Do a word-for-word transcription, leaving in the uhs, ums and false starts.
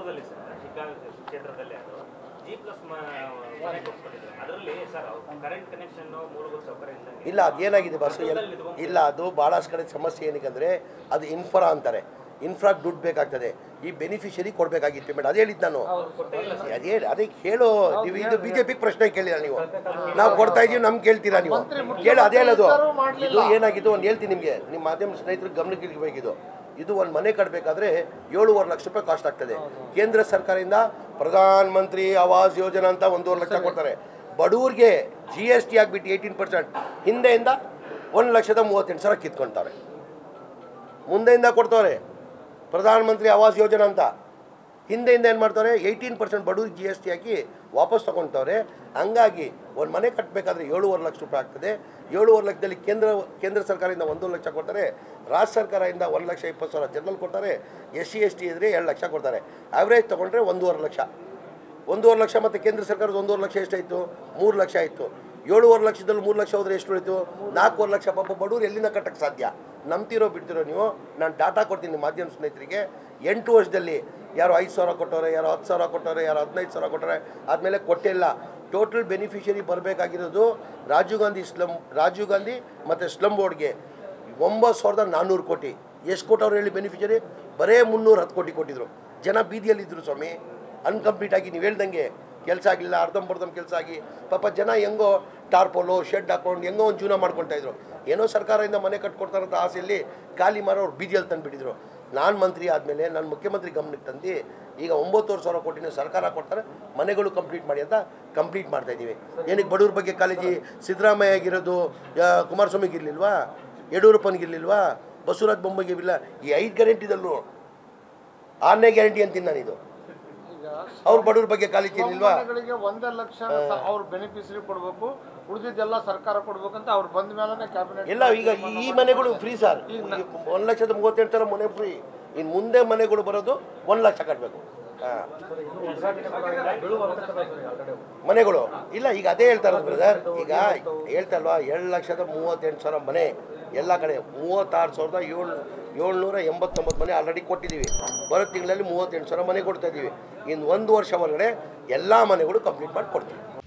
ಶಿಕಾರದಲ್ಲಿ sir ಶಿಕಾರ ಕ್ಷೇತ್ರದಲ್ಲಿ ಅದು G plus ಮನೆ ಕೊಡ್ಸ್ಕೊಂಡಿದ್ರು ಅದರಲ್ಲಿ ಸರ್ ಕರೆಂಟ್ ಕನೆಕ್ಷನ್ ಮೂಲಭೂತ ಸೌಕರ್ಯ ಇಲ್ಲ ಅದೇನಾಗಿದೆ ಬಸ್ಸು ಇಲ್ಲ ಅದು ಭಾಳಷ್ಟು ಕಡೆ ಸಮಸ್ಯೆ ಏನಕ್ಕೆ ಅದು ಇನ್ಫ್ರಾ ಅಂತಾರೆ ಇನ್ಫ್ರಾಗೆ ದುಡ್ಡು ಬೇಕಾಗ್ತದೆ ಈ ಬೆನಿಫಿಷರಿ ಕೊಡಬೇಕಾಗಿತ್ತು ಪೇಮೆಂಟ್ ಅದೇ ಹೇಳಿದ್ದು ನಾನು ಅದೇ ಅದೇ ಹೇಳೋ ನೀವು ಇದು ಬಿ ಜೆ ಪಿಗೆ ಪ್ರಶ್ನೆ ಕೇಳಿಲ್ಲ ನೀವು ನಾವು ಕೊಡ್ತಾ ಇದ್ದೀವಿ ನಮ್ಗೆ ಕೇಳ್ತೀರಾ ನೀವು ಕೇಳು ಅದೇ ಹೇಳೋದು ಇದು ಏನಾಗಿದ್ದು ಒಂದು ಹೇಳ್ತೀನಿ ನಿಮಗೆ ನಿಮ್ಮ ಮಾಧ್ಯಮ ಸ್ನೇಹಿತರಿಗೆ ಗಮನಕ್ಕೆ ಇರಬೇಕಿದು ಇದು ಒಂದು ಮನೆ ಕಟ್ಟಬೇಕಾದ್ರೆ ಏಳುವರೆ ಲಕ್ಷ ರೂಪಾಯಿ ಕಾಸ್ಟ್ ಆಗ್ತದೆ ಕೇಂದ್ರ ಸರ್ಕಾರದಿಂದ ಪ್ರಧಾನ ಮಂತ್ರಿ ಆವಾಸ್ ಯೋಜನಾ ಅಂತ ಒಂದೂವರೆ ಲಕ್ಷ ಕೊಡ್ತಾರೆ ಬಡವ್ರಿಗೆ ಜಿ ಎಸ್ ಟಿ ಆಗಿಬಿಟ್ಟು ಏಯ್ಟೀನ್ ಪರ್ಸೆಂಟ್ ಹಿಂದೆಯಿಂದ ಒಂದು ಲಕ್ಷದ ಮೂವತ್ತೆಂಟು ಸಾವಿರ ಕಿತ್ಕೊಳ್ತಾರೆ ಮುಂದೆಯಿಂದ ಕೊಡ್ತವ್ರೆ ಪ್ರಧಾನ ಮಂತ್ರಿ ಆವಾಸ್ ಯೋಜನಾ ಅಂತ ಹಿಂದೆಯಿಂದ ಏನು ಮಾಡ್ತಾರೆ ಏಯ್ಟೀನ್ ಪರ್ಸೆಂಟ್ ಬಡವ್ರಿಗೆ ಜಿ ಎಸ್ ಟಿ ಹಾಕಿ ವಾಪಸ್ ತೊಗೊಳ್ತವ್ರೆ ಹಂಗಾಗಿ ಒಂದು ಮನೆ ಕಟ್ಟಬೇಕಾದ್ರೆ ಏಳುವರೆ ಲಕ್ಷ ರೂಪಾಯಿ ಆಗ್ತದೆ ಏಳುವರೆ ಲಕ್ಷದಲ್ಲಿ ಕೇಂದ್ರ ಕೇಂದ್ರ ಸರ್ಕಾರದಿಂದ ಒಂದೂವರೆ ಲಕ್ಷ ಕೊಡ್ತಾರೆ ರಾಜ್ಯ ಸರ್ಕಾರದಿಂದ ಒಂದು ಲಕ್ಷ ಇಪ್ಪತ್ತು ಸಾವಿರ ಜನರಲ್ ಕೊಡ್ತಾರೆ ಎಸ್ ಸಿ ಎಸ್ ಟಿ ಇದ್ದರೆ ಎರಡು ಲಕ್ಷ ಕೊಡ್ತಾರೆ ಆವ್ರೇಜ್ ತೊಗೊಂಡ್ರೆ ಒಂದೂವರೆ ಲಕ್ಷ ಒಂದೂವರೆ ಲಕ್ಷ ಮತ್ತು ಕೇಂದ್ರ ಸರ್ಕಾರದ ಒಂದೂವರೆ ಲಕ್ಷ ಎಷ್ಟಾಯಿತು ಮೂರು ಲಕ್ಷ ಆಯಿತು ಏಳುವರೆ ಲಕ್ಷದಲ್ಲಿ ಮೂರು ಲಕ್ಷ ಹೋದರೆ ಎಷ್ಟು ಉಳಿತು ನಾಲ್ಕೂವರೆ ಲಕ್ಷ ಪಾಪ ಬಡವ್ರು ಎಲ್ಲಿಂದ ಕಟ್ಟಕ್ಕೆ ಸಾಧ್ಯ ನಂಬ್ತಿರೋ ಬಿಡ್ತಿರೋ ನೀವು ನಾನು ಡಾಟಾ ಕೊಡ್ತೀನಿ ಮಾಧ್ಯಮ ಸ್ನೇಹಿತರಿಗೆ ಎಂಟು ವರ್ಷದಲ್ಲಿ ಯಾರೋ ಐದು ಸಾವಿರ ಕೊಟ್ಟವ್ರೆ ಯಾರೋ ಹತ್ತು ಸಾವಿರ ಕೊಟ್ಟವ್ರೆ ಯಾರೋ ಹದಿನೈದು ಸಾವಿರ ಕೊಟ್ಟರೆ ಆದಮೇಲೆ ಕೊಟ್ಟಿಲ್ಲ ಟೋಟಲ್ ಬೆನಿಫಿಷರಿ ಬರಬೇಕಾಗಿರೋದು ರಾಜೀವ್ ಗಾಂಧಿ ಸ್ಲಮ್ ರಾಜೀವ್ ಗಾಂಧಿ ಮತ್ತು ಸ್ಲಮ್ ಬೋರ್ಡ್ಗೆ ಒಂಬತ್ತು ಸಾವಿರದ ನಾನ್ನೂರು ಕೋಟಿ ಎಷ್ಟು ಕೊಟ್ಟವ್ರು ಹೇಳಿ ಬೆನಿಫಿಷರಿ ಬರೇ ಮುನ್ನೂರು ಹತ್ತು ಕೋಟಿ ಕೊಟ್ಟಿದ್ರು ಜನ ಬೀದಿಯಲ್ಲಿದ್ದರು ಸ್ವಾಮಿ ಅನ್ಕಂಪ್ಲೀಟ್ ಆಗಿ ನೀವು ಹೇಳ್ದಂಗೆ ಕೆಲಸ ಆಗಿಲ್ಲ ಅರ್ಧಂಬರ್ಧಂ ಕೆಲಸ ಆಗಿ ಪಾಪ ಜನ ಹೆಂಗೋ ಟಾರ್ಪೋಲು ಶೆಡ್ ಹಾಕೊಂಡು ಹೆಂಗೋ ಒಂದು ಜೀವನ ಮಾಡ್ಕೊಳ್ತಾಯಿದ್ರು ಏನೋ ಸರ್ಕಾರದಿಂದ ಮನೆ ಕಟ್ಕೊಡ್ತಾರಂಥ ಆಸೆಯಲ್ಲಿ ಖಾಲಿ ಮಾರೋರು ಬೀದಿಯಲ್ಲಿ ತಂದುಬಿಟ್ಟಿದ್ರು ನಾನು ಮಂತ್ರಿ ಆದಮೇಲೆ ನಾನು ಮುಖ್ಯಮಂತ್ರಿ ಗಮನಕ್ಕೆ ತಂದು ಈಗ ಒಂಬತ್ತುವರೆ ಸಾವಿರ ಕೋಟಿನ ಸರ್ಕಾರ ಕೊಡ್ತಾರೆ ಮನೆಗಳು ಕಂಪ್ಲೀಟ್ ಮಾಡಿ ಅಂತ ಕಂಪ್ಲೀಟ್ ಮಾಡ್ತಾಯಿದ್ದೀವಿ ಏನಕ್ಕೆ ಬಡವ್ರ ಬಗ್ಗೆ ಕಾಳಜಿ ಸಿದ್ದರಾಮಯ್ಯಗಿರೋದು ಕುಮಾರಸ್ವಾಮಿಗಿರಲಿಲ್ವಾ ಯಡಿಯೂರಪ್ಪನಿಗಿರಲಿಲ್ವಾ ಬಸವರಾಜ ಬೊಮ್ಮಾಯಿಗಿರಲಿಲ್ಲ ಈ ಐದು ಗ್ಯಾರಂಟಿದಲ್ಲೂ ಆರನೇ ಗ್ಯಾರಂಟಿ ಅಂತೀನಿ ನಾನಿದು ಅವ್ರ ಬಡವ್ರ ಬಗ್ಗೆ ಕಾಳಜಿ ಇರಲಿಲ್ವಾ ಒಂದೇ ಲಕ್ಷ ಅವ್ರ ಬೆನಿಫಿಷರಿ ಕೊಡಬೇಕು ಉಳಿದಿದ್ದೆಲ್ಲ ಸರ್ಕಾರ ಕೊಡ್ಬೇಕಂತ ಅವ್ರು ಬಂದ ಮೇಲೆ ಕ್ಯಾಬಿನೆಟ್ ಇಲ್ಲ ಈಗ ಈ ಮನೆಗಳು ಫ್ರೀ ಸರ್ ಒಂದು ಲಕ್ಷದ ಮೂವತ್ತೆಂಟು ಸಾವಿರ ಮನೆ ಫ್ರೀ ಇನ್ನು ಮುಂದೆ ಮನೆಗಳು ಬರೋದು ಒಂದು ಲಕ್ಷ ಕಟ್ಟಬೇಕು ಮನೆಗಳು ಇಲ್ಲ ಈಗ ಅದೇ ಹೇಳ್ತಾ ಇರೋದು ಬ್ರದರ್ ಈಗ ಹೇಳ್ತಾ ಅಲ್ವಾ ಎರಡು ಲಕ್ಷದ ಮೂವತ್ತೆಂಟು ಸಾವಿರ ಮನೆ ಎಲ್ಲ ಕಡೆ ಮೂವತ್ತಾರು ಸಾವಿರದ ಏಳು ಏಳ್ನೂರ ಎಂಬತ್ತೊಂಬತ್ತು ಮನೆ ಆಲ್ರೆಡಿ ಕೊಟ್ಟಿದ್ದೀವಿ ಬರೋ ತಿಂಗಳಲ್ಲಿ ಮೂವತ್ತೆಂಟು ಸಾವಿರ ಮನೆ ಕೊಡ್ತಾ ಇದ್ದೀವಿ ಇನ್ನು ಒಂದು ವರ್ಷ ಒಳಗಡೆ ಎಲ್ಲ ಮನೆಗಳು ಕಂಪ್ಲೀಟ್ ಮಾಡಿ ಕೊಡ್ತೀವಿ.